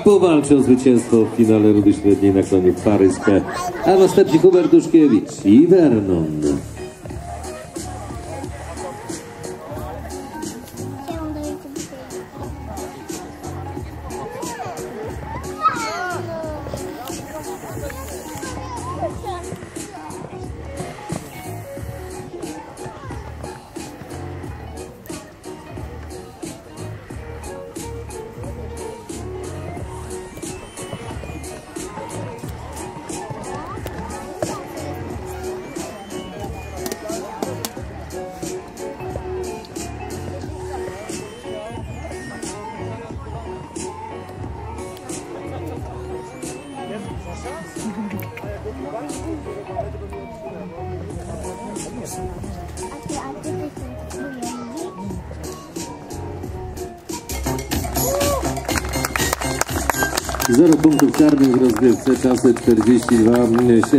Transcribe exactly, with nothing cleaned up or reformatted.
powalczy o zwycięstwo w finale rundy średniej na konie paryskie. A następnie Hubert Duszkiewicz i Vernon. Zero punktów karnych w rozgrywce, czasy czterdzieści dwa